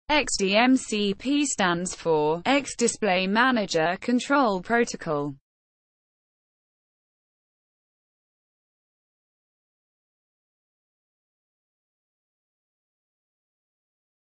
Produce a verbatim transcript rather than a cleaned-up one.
X D M C P stands for X Display Manager Control Protocol.